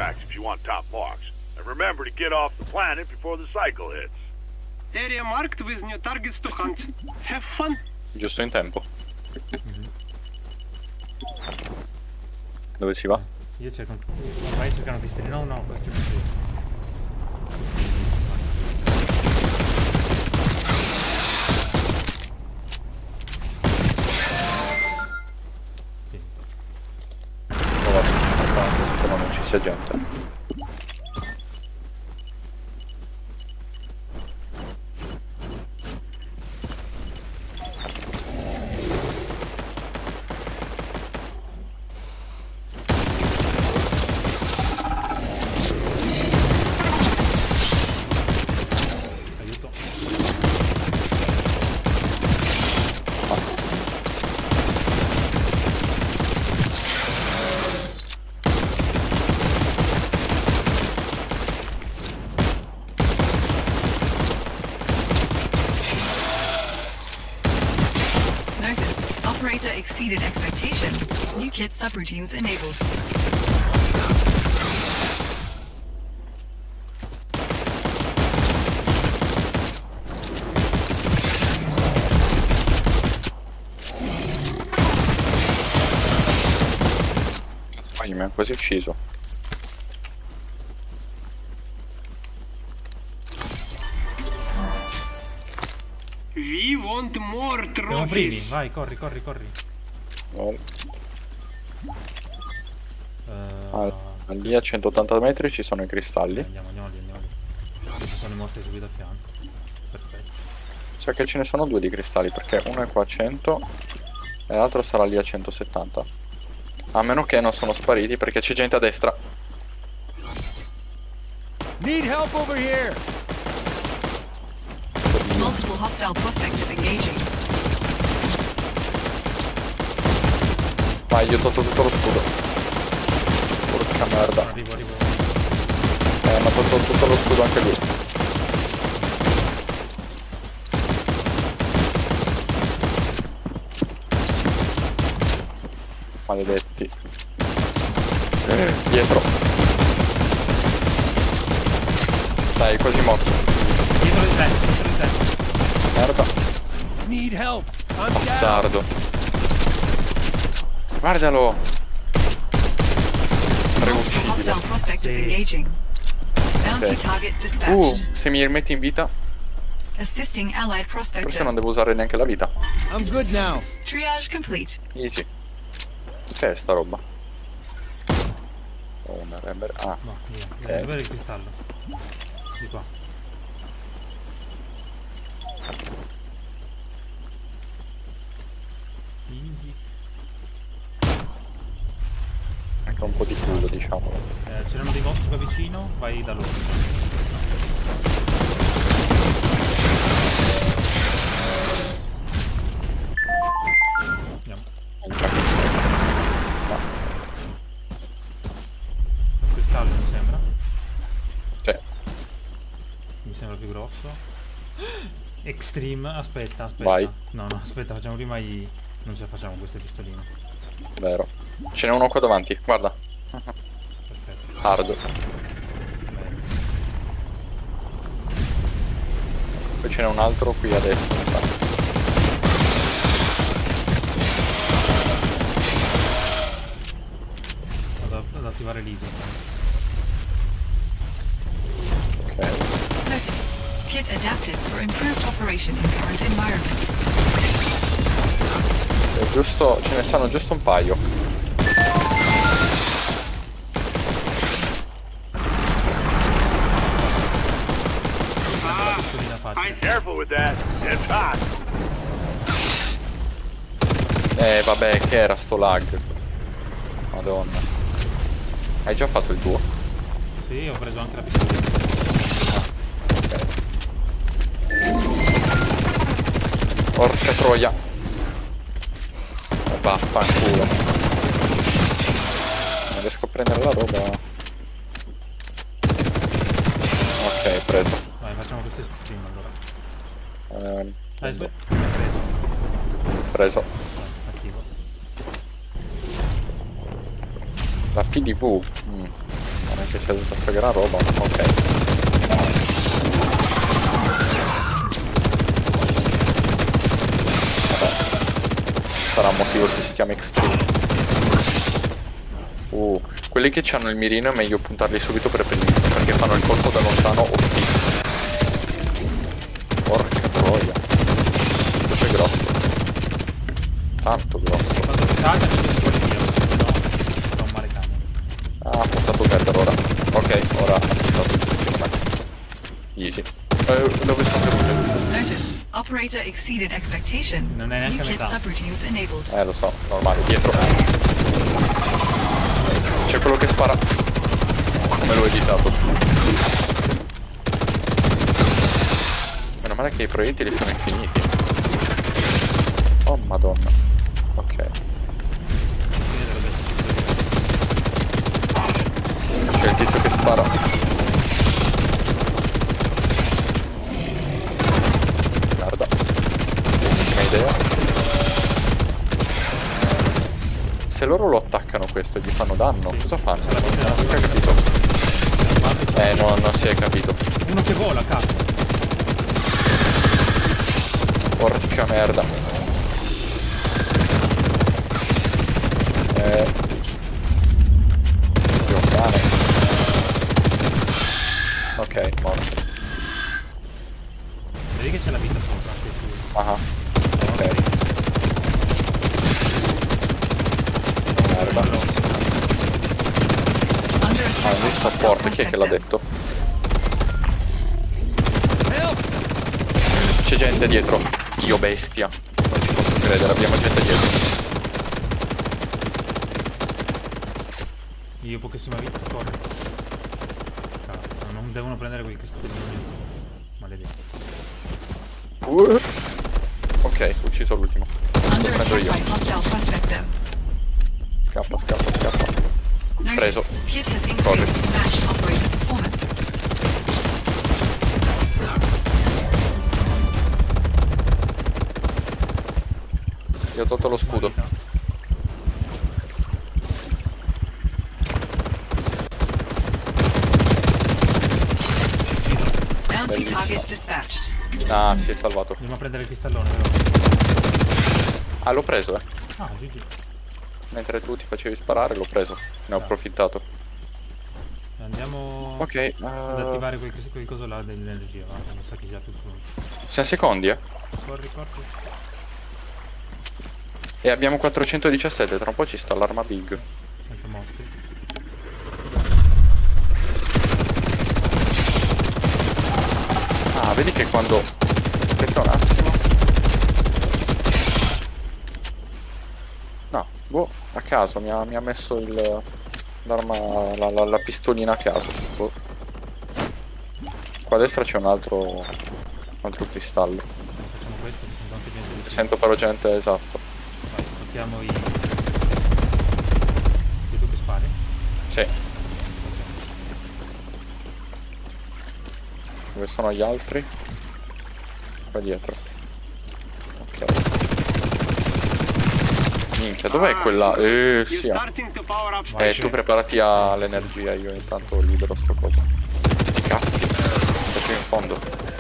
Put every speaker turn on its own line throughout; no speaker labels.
tracks if you want top marks. And remember to get off the planet before the cycle hits.
Area marked with new targets to hunt. Have fun.
Giusto in tempo. Dove si va?
Io cerco. Vai cercano pistelli. No, no, questo non si.
Spero non ci sia gente.
Exceeded expectation. New kit subroutines enabled.
Mi ha quasi ucciso.
We want more
Siamo primi,
trophies.
vai, corri, corri, corri.
No. Lì a 180 metri ci sono i cristalli.
Andiamo lì. Ci sono i mostri subito a fianco. Perfetto.
Sa che ce ne sono due di cristalli, perché uno è qua a 100 e l'altro sarà lì a 170. A meno che non sono spariti, perché c'è gente a destra.
Need help over here.
Multiple hostile prospectors engaging.
Vai, io ho tolto tutto lo scudo. Porca merda.
Arrivo.
Ma ho tolto tutto lo scudo anche lui. Maledetti. Dietro. Dai, quasi morto.
Dietro di te.
Merda.
Need help. I'm down.
Bastardo. Guardalo.
Hostile prospectors engaging. Bounty target dispatched.
Se mi rimetti in vita,
Assisting allied
forse non
prospector.
devo usare neanche la vita.
I'm good now.
Triage complete.
Easy. Che è sta roba? Oh, una Rember. Ah,
No, via.
ok.
Dov'è il cristallo? Di qua. Easy.
Anche un po' di culo, diciamo.
C'erano dei mostri qua vicino, vai da loro. Andiamo. Un cristallo mi sembra.
Cioè,
Mi sembra più grosso. Extreme, aspetta.
Vai.
No, aspetta, facciamo prima i... Non ce la facciamo queste pistoline.
vero. Ce n'è uno qua davanti, guarda.
Perfetto.
Hard.
Bene.
Poi ce n'è un altro qui a destra, mi sa.
Vado ad attivare l'easy.
Ok.
Notice. Kit adapted for improved operation in current environment.
Giusto, ce ne stanno giusto un paio.
Pistolina facile.
Careful with that. It's hot.
Vabbè, che era sto lag. Madonna. Hai già fatto il tuo?
Sì, ho preso anche la pistolina.
Porca troia. Vaffanculo. Non riesco a prendere la roba. Ok, preso.
Vai, facciamo queste stream allora.
Preso.
Preso.
Preso.
Attivo.
La PDV. Non è Che c'è tutta sta gran roba, ok. Sarà un motivo se si chiama Extreme. Quelli che hanno il mirino è meglio puntarli subito per primi, perché fanno il colpo da lontano OP. Porca troia. Questo è grosso. Tanto grosso.
Quando si salta non si vuole via, se no fa un male cane.
Ah, ha puntato Tether ora. Ok, ora ha puntato il secondo me. Easy. Dove sono caduti?
Notice, operator exceeded expectation.
Non è neanche
New
a
kit
metà.
subroutines enabled.
Lo so, normale, dietro. C'è quello che spara. Come l'ho editato. Meno male che i proiettili sono infiniti. Oh madonna. Ok.
Quindi dovrebbe esserci.
C'è il tizio che spara. Guarda. Ultima idea. Se loro lo attaccano questo e gli fanno danno,
Sì.
cosa fanno?
Alla fine
Non ho mica capito. No, non si è capito.
Uno che vola, cazzo.
Porca merda. Dio cane. Ok, morto.
Vedi che c'è la vita sopra. Che tu.
Ah, ok. Merda.
Under
Ah,
attack
lui
by hostile
supporto, chi è che l'ha
prospector.
detto? C'è gente dietro. Dio bestia. Non ci posso credere, abbiamo gente dietro.
Io pochissima vita scorre. Cazzo, non devono prendere quei cristallini. Maledetto.
Ok, ucciso l'ultimo.
Under
Lo prendo
attack
io.
by hostile prospector.
Scappa, scappa, scappa. Preso.
Notice, kit has
Corri.
increased to match operator performance.
Io ho tolto lo scudo.
Bounty
Bellissimo.
target dispatched.
Ah, si è salvato.
Andiamo a prendere il cristallone, però.
Ah, l'ho preso,
Ah, GG.
Mentre tu ti facevi sparare, l'ho preso. Ne ho approfittato.
Andiamo
Ok,
ad attivare quel coso là dell'energia, va. Mi sa che già tutto.
6 secondi,
Corri, corri.
E abbiamo 417, tra un po' ci sta l'arma big.
Sento mostri.
Ah, vedi che quando... Aspetta un attimo. No, boh, a caso mi ha messo il... l'arma... la pistolina a caso. Boh. Qua a destra c'è un altro cristallo.
Facciamo questo, che sono tante gente di
Sento però gente, esatto.
Vai, stoppiamo i... Sei tu che spari?
Sì. Dove sono gli altri? Qua dietro. Ok. Minchia, dov'è quella?
You're
Sì.
starting to power up.
Vai,
Tu preparati all'energia, io intanto libero sto coso. Cazzi, sto qui in fondo.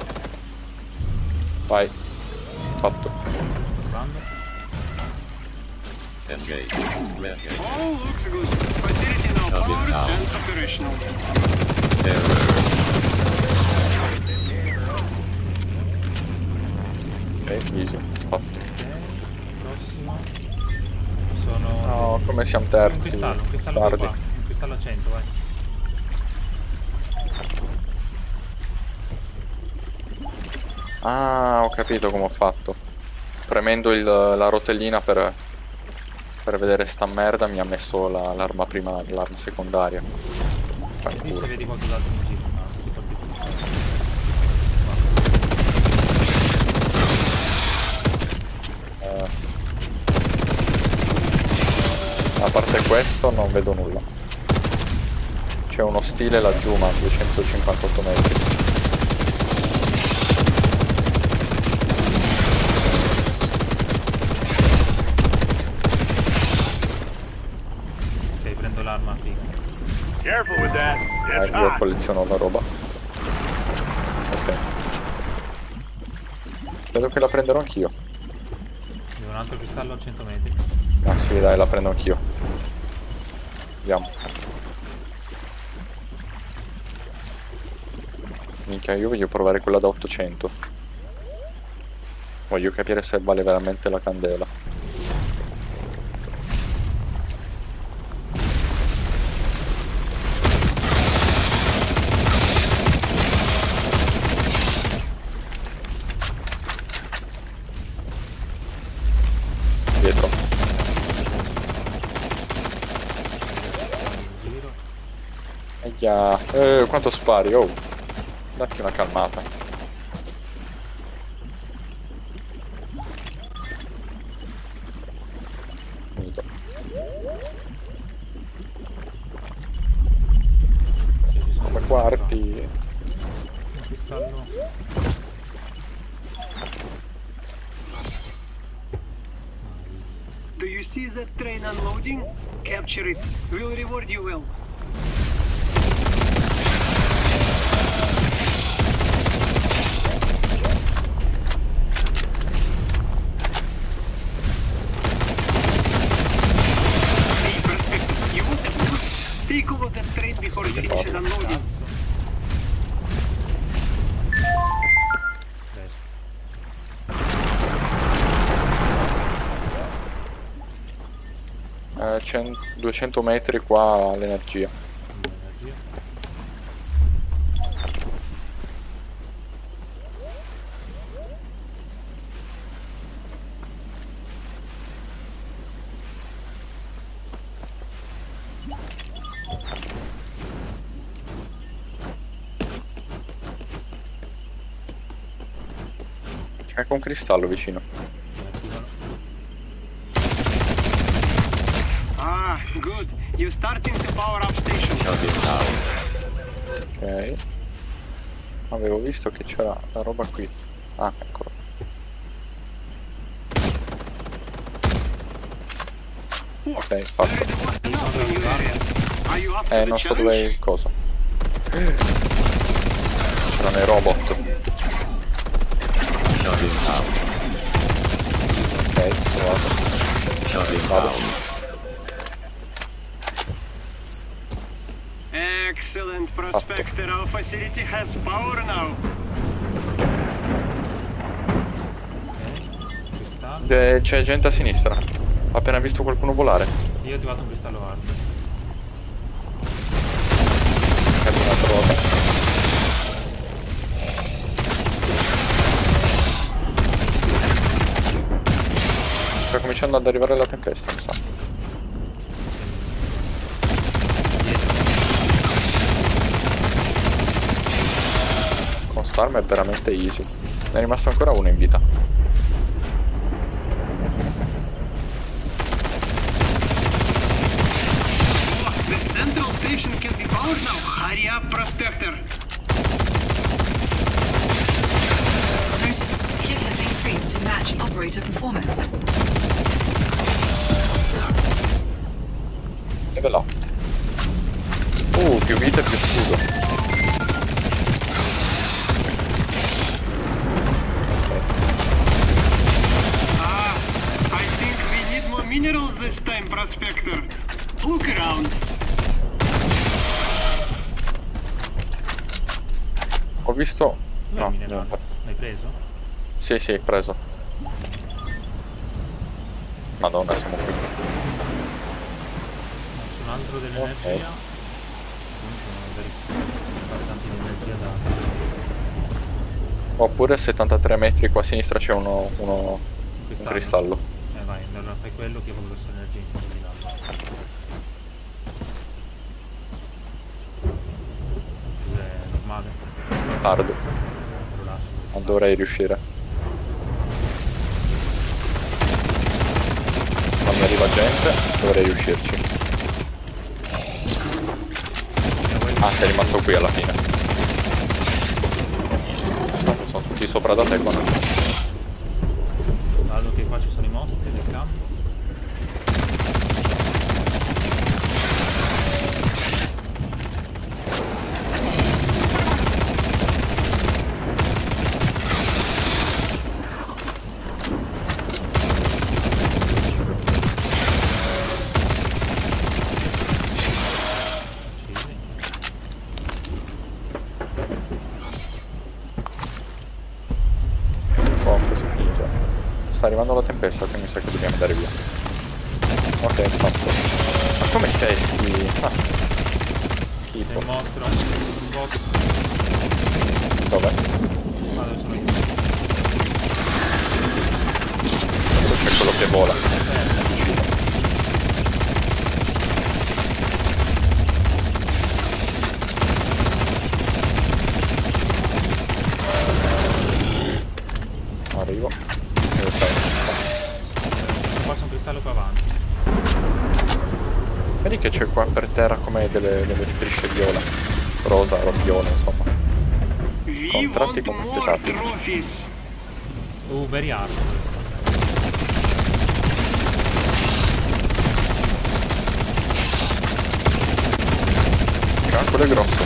Vai. Fatto.
Provando.
Oh, looks good. Facility now powered and operational.
Ok, easy. Fatto.
Ok, prossimo. Sono...
No, come siamo
un
terzi.
cristallo qui
Stardi.
qua. Un cristallo a 100, vai.
Ah, ho capito come ho fatto. Premendo la rotellina per vedere sta merda mi ha messo l'arma prima, l'arma secondaria.
Qui se
Fanculo.
vedi qualcos'altro in giro. Ah, tutti porti cristalli.
A parte questo non vedo nulla. C'è uno stile laggiù ma a 258 metri.
Ok, prendo l'arma figa.
Careful with that. It's
Io
hot.
colleziono la roba. Ok. Credo che la prenderò anch'io.
Devo un altro cristallo a 100 metri.
Ah sì, dai, la prendo anch'io. Andiamo. Minchia, io voglio provare quella da 800. Voglio capire se vale veramente la candela. Dietro.
Giro.
Quanto spari, oh. Datti una calmata. Finito.
Sì, ci sono
9 quarti.
un cristallo.
Do you see that train unloading? Capture it. We'll reward you well. Hey, Prospector, you want to move? Take over that train before it finishes unloading.
Cazzo. Adesso.
200 metri qua all'energia.
Energia.
C'è anche un cristallo vicino.
Mi attivano.
Ah, good. You're starting to power up station.
Ok. Avevo visto che c'era la roba qui. Ah, eccolo. Ok, fatto.
Are you up to the
Non so
challenge?
dov'è il coso. C'erano i robot. Ok, trovato. Vado.
Excellent, Prospector. Our facility has power now.
Cristallo.
C'è gente a sinistra. Ho appena visto qualcuno volare.
Io ho attivato un cristallo hard.
È un'altra volta. Sta cominciando ad arrivare la tempesta, mi sa. Con Storm è veramente easy. Ne è rimasto ancora uno in vita.
Oh, the central station can be powered now. Hurry up, Prospector.
Notice, kit has increased to match operator performance.
Level up. Più vita e più scudo.
Ah, I think we need more minerals this time, Prospector. Look around.
Ho visto...
Dov'è
No,
il minerale?
niente.
L'hai preso?
Sì, preso. Madonna, siamo qui.
C'è un altro dell'energia. Comunque non fare tanti di energia da...
Oppure a 73 metri qua a sinistra c'è un cristallo.
Vai, allora fai quello che ho verso l'energia in fondo di là. Cos'è normale?
Hard.
Lo lascio.
Non dovrei riuscire. Quando arriva gente dovrei riuscirci. Ah, sei rimasto qui alla fine. Sono tutti sopra da te qua.
Vado che qua ci sono i mostri del campo.
sta arrivando la tempesta, quindi mi sa che dobbiamo andare via. Ok, fatto. Ma come sei sti? Ah.
Ti
Schifo.
mostro un box.
Dov'è?
Ma dove sono io?
C'è quello che vola. Uccido. Arrivo. Dove sei?
Qua c'è un cristallo qua avanti.
Vedi che c'è qua per terra come delle strisce viola. Rosa, viola, insomma.
We
Contratti
want more
completati.
trophies.
Very hard.
Ah, quello è grosso.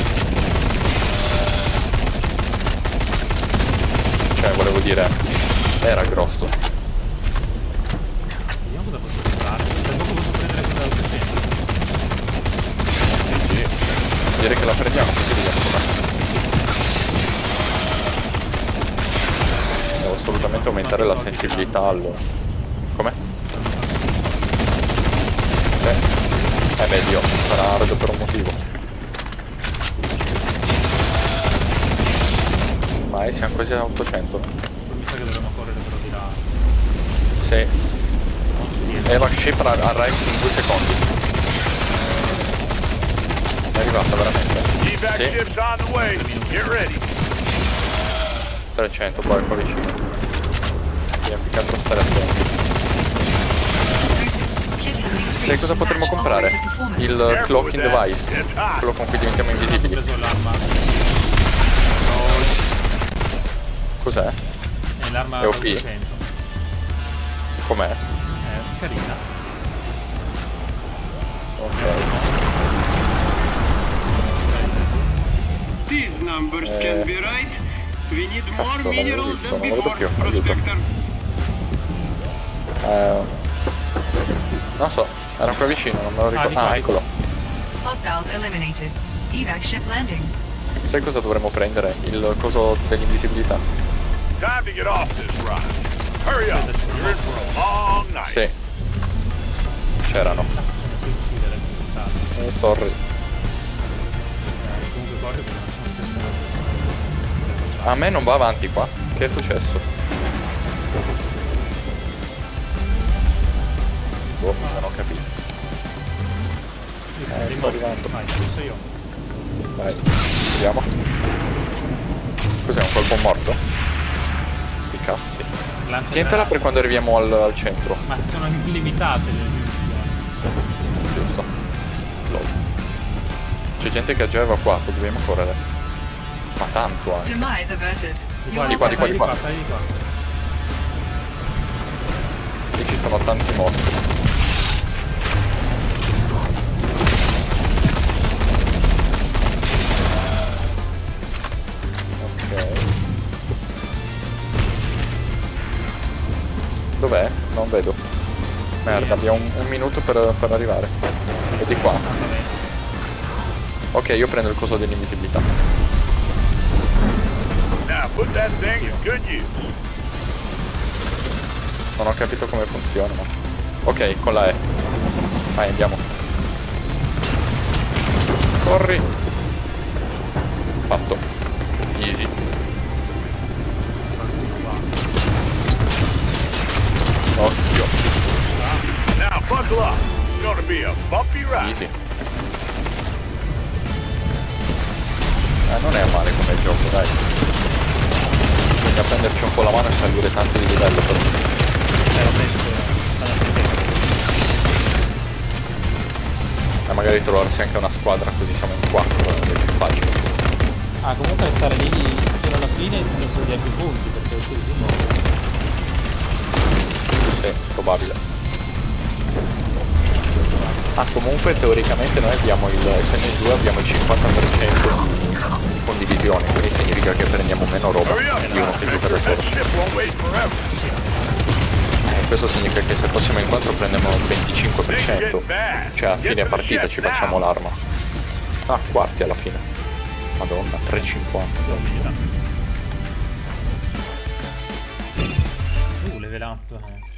Cioè, volevo dire, era grosso.
Vediamo cosa posso comprare. Per poco posso prendere quella dal 300.
Sì. Direi che la prendiamo, così vediamo com'è. Devo assolutamente aumentare la sensibilità allo... Come? Beh, Dio, sarà hard per un motivo. Mai, siamo quasi a 800.
Mi sa che dovremmo correre però di là.
Sì. E la ship arriva in 2 secondi. È arrivata veramente?
Evac
Sì.
ship's on the way. Get ready.
300, poi qua vicino. Dobbiamo più che altro stare attenti. Sai cosa potremmo comprare? Il cloaking device. Quello con cui diventiamo
Ho
invisibili.
preso l'arma.
Cos'è?
È l'arma
È OP?
200.
Com'è?
È carina.
Ok.
These numbers can be right. We need more
Cazzo, non l'avevo
minerals
visto,
than
non lo vedo
before,
più, aiuto.
Prospector.
Non so, era qua vicino, non me lo ricordo.
di qua,
Ah,
di qua.
eccolo.
Hostiles eliminated. Evac ship landing.
Sai cosa dovremmo prendere? Il coso dell'invisibilità.
Time to get off this ride. Hurry up. You're in for a long night.
Sì. C'erano.
Sono più uccidere quest'estate.
Sorry.
Comunque corri perché non sono sempre.
A me non va avanti qua. Che è successo? Boh, non ho capito. Sto arrivando.
Vai, adesso io.
Vai. Vediamo. Cos'è, un colpo morto? Sti cazzi. Tientela per quando arriviamo al centro.
Ma sono limitate le munizioni.
Giusto. Lol. C'è gente che ha già evacuato, dobbiamo correre. Ma tanto anche.
Demise averted.
Di
You
qua,
are
di qua.
sali di qua.
Qui ci sono tanti mostri. Ok. Dov'è? Non vedo. Merda, abbiamo un minuto per arrivare. E di qua. Ok, io prendo il coso dell'invisibilità.
Now put that thing in good use.
Non ho capito come funziona, ma... Ok, con la E. Vai, andiamo. Corri. Fatto. Easy. Occhio.
Now buckle up. It's gonna be a bumpy ride.
Easy. Non è male come gioco, dai. Bisogna prenderci un po' la mano e salire tanto di livello però. E magari trovarsi anche una squadra così siamo in 4, è più facile.
Ah, comunque stare lì fino alla fine non sono di più punti perché uscire di nuovo.
Sì, probabile. Ah, comunque teoricamente noi abbiamo essendo in 2 abbiamo il 50% di condivisione, quindi significa che prendiamo meno roba
Hurry up
di uno
now,
che gioca da
Spectre.
solo.
That ship won't wait forever.
Questo significa che se fossimo in 4 prendiamo il 25%, cioè a fine partita ci facciamo l'arma. Ah, quarti alla fine. Madonna, 3,50.
Level level up.